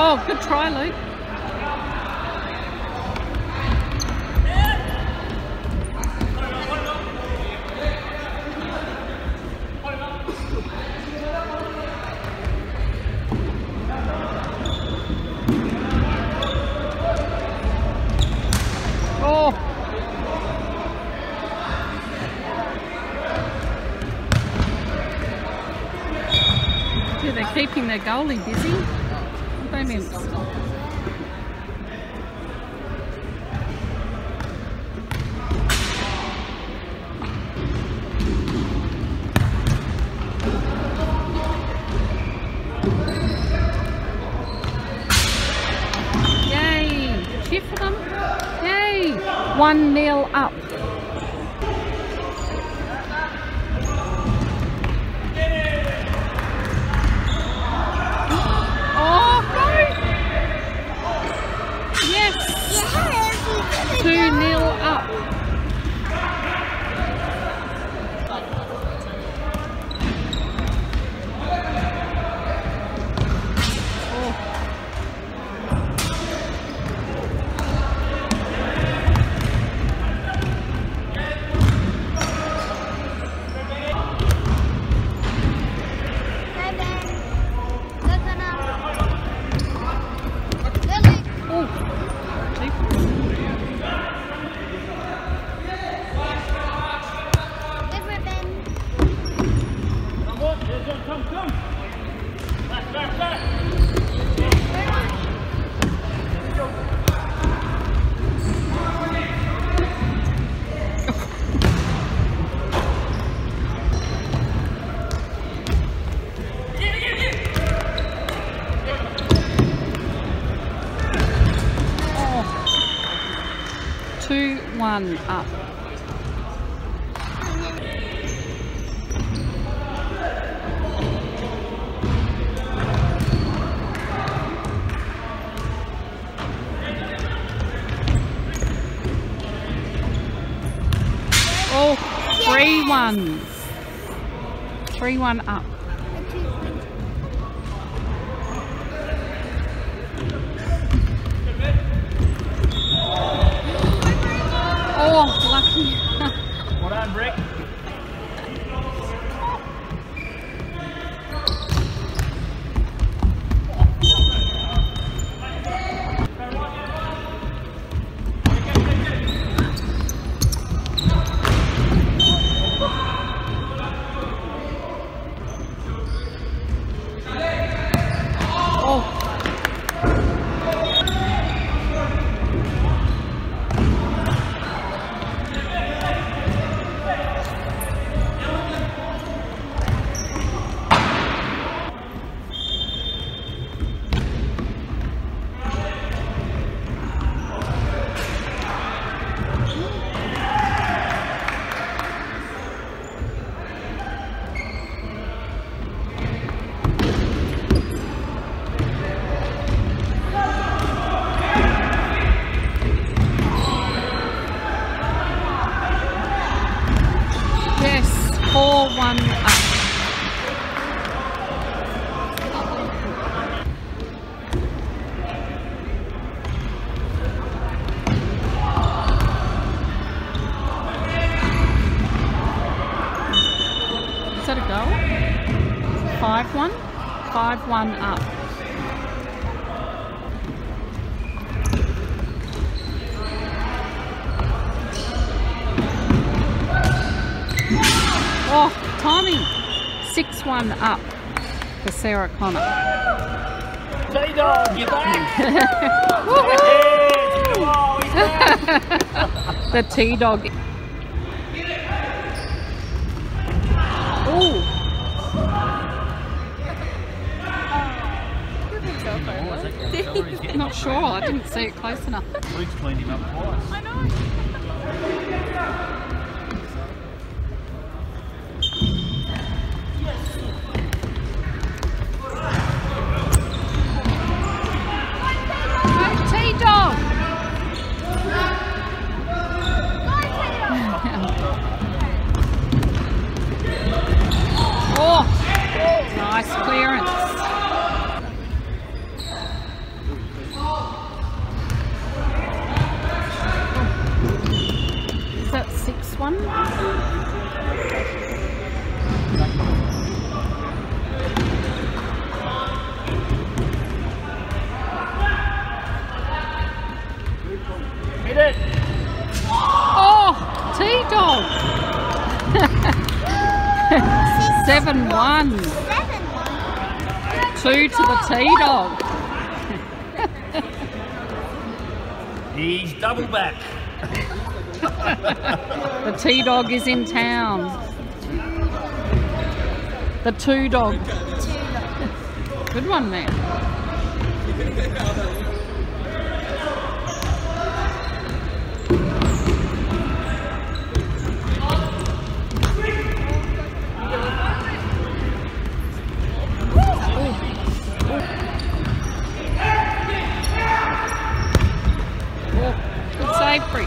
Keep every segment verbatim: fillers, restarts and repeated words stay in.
Oh, good try, Luke. Oh. Yeah, they're keeping their goalie busy. They meant. Yay! Cheer for them. Yay! One nil up. two nil up. two one up. Oh, three ones. three one up. Oh, lucky. Well done, Brick. four one up. Is that a goal? five one? five one up. Oh, timing. six one up for Sarah Connor. T-Dog, you're back! The T-Dog. Ooh. Not sure, I didn't see it close enough. Luke's cleaned him up twice. I know. Oh, nice clearance. one. Seven one. Two to the T-Dog. He's double back. The T-Dog is in town. The two-dog. Good one there. Good save, Freak.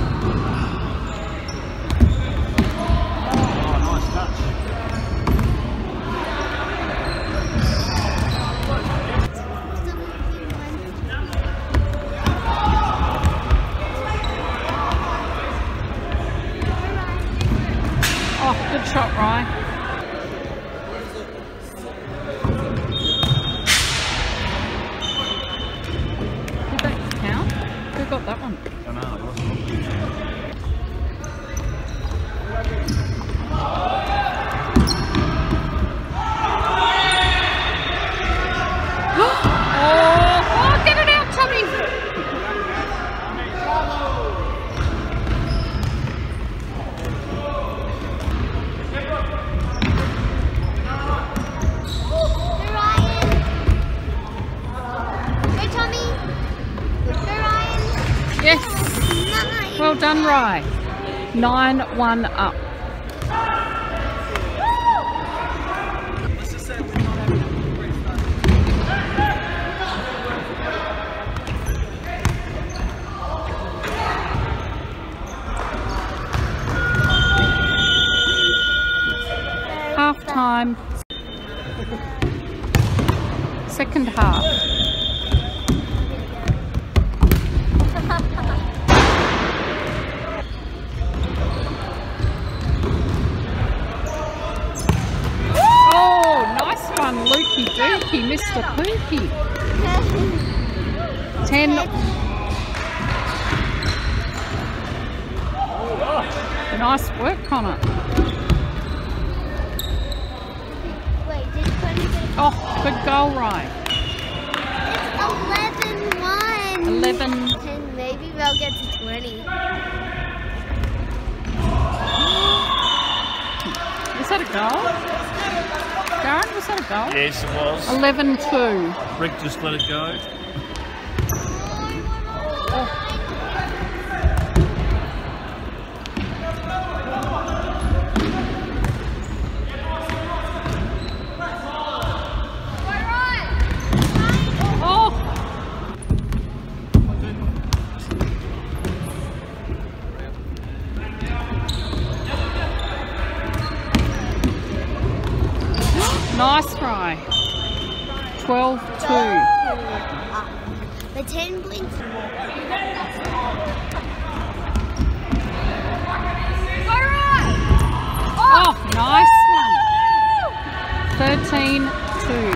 Oh, good shot, Ryan. Did that count? Who got that one? I know, it wasn't. Oh, oh, get it out, Tommy! Go Ryan. Go Tommy. Go Ryan. Yes! Nine. Well done, Rye. nine one up. Half time. Second half. Oh, nice one, Lukey Dookie, Mister Pookie. Ten. Nice work, Connor. Wait, did twenty get it? Oh, good goal, Ryan. eleven one. Eleven. ten, maybe we'll get to twenty. Was that a goal? Darren, was that a goal? Yes, it was. Eleven two. Rick just let it go. Nice try. twelve two. The ten points. Oh, nice one. thirteen two.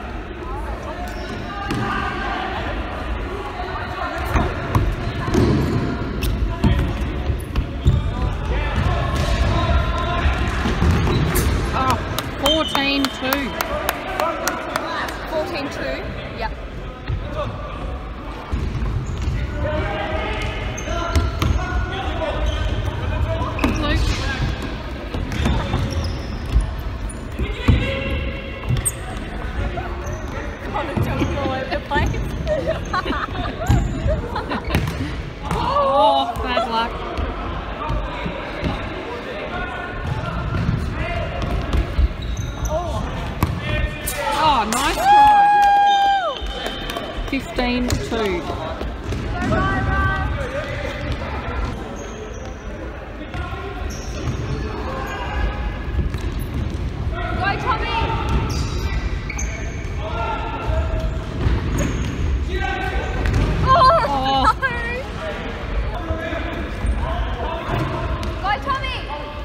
Oh, fourteen two. fourteen two. Yep. Luke. Connor jumping all over the place. Oh, bad luck. Oh, nice try. fifteen two. Go, Tommy! Oh, Go, Tommy!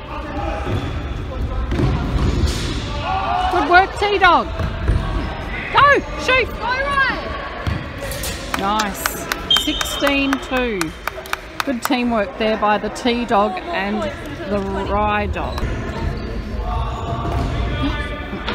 good work, T-Dog. Go, shoot. Go, right! Nice. sixteen two. Good teamwork there by the T-Dog and the Rye Dog.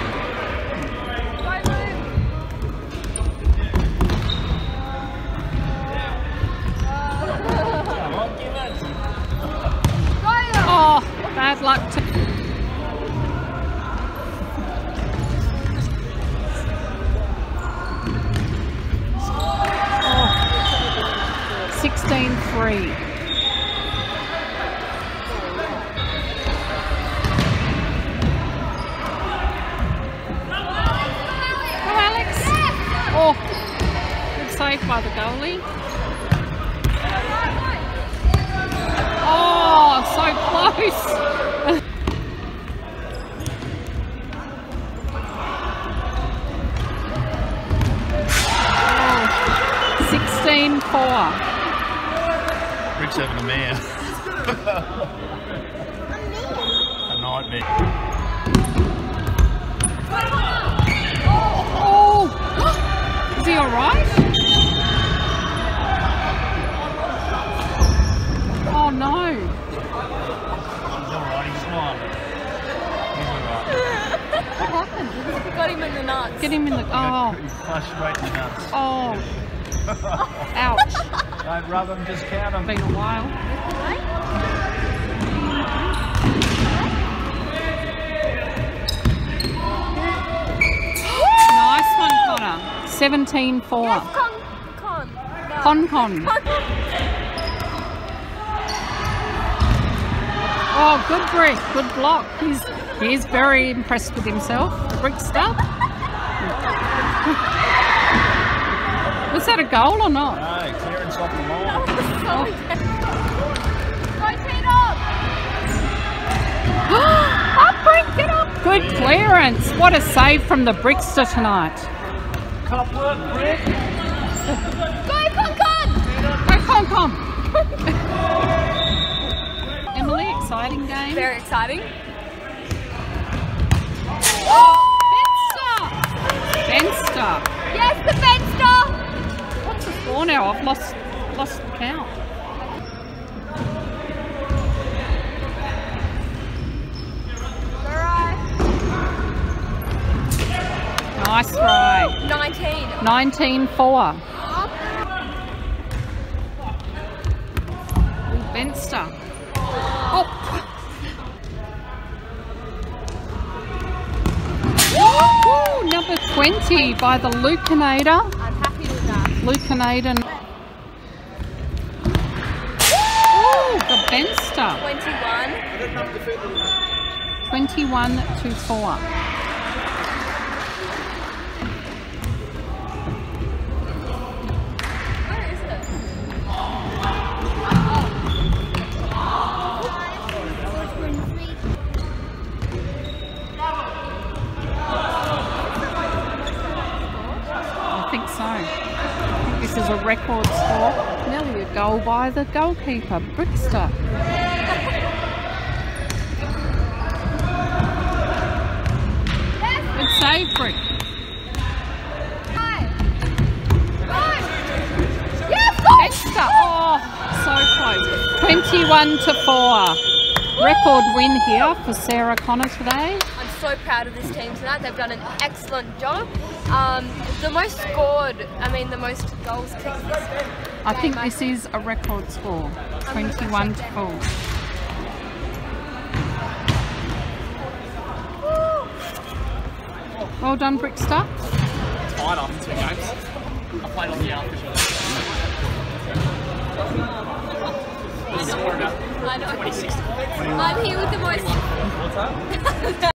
sixteen three. Go, Alex. Oh, good save by the goalie. Oh, so close. sixteen four. Rick's having a mare. A nightmare. Oh, is he all right? Oh no. He's alright, he's smiling. He's alright. What happened? We got him in the nuts. Get him in the. Oh, He flushed straight in the nuts. oh, ouch. Don't rub them, just count them. Been a while. Nice one, Connor. seventeen four. Yes, con, con. No. Con con. Oh, good brick, good block. He's he's very impressed with himself. The brick stuff. Was that a goal or not? No, clearance off the line. So Go teed up. Up, brick, get up. Good clearance. What a save from the Brickster tonight. Cup work, Rick. Go con con. Go, con con. Emily, exciting game. Very exciting. Benster. Benster. Yes, the Benster. What's the score now? I've lost lost count. Nice try. nineteen. nineteen four. Benster. Oh. Ooh, number twenty by the Lucanator. I'm happy with that. Lucanator. Ooh, the Benster. twenty-one. twenty-one to four. Where is it? I think so. I think this is a record score. Nearly a goal by the goalkeeper, Brickster. Good save, Brick. Brickster. Oh, so close. twenty-one to four. Record win here for Sarah Connor today. I'm so proud of this team tonight. They've done an excellent job. Um, the most scored, I mean the most goals kicked this game. I think this is a record score. twenty-one to four. Well done, Brickster. Tied after two games. I played on the unofficial. I know. I'm here with the most. What's that?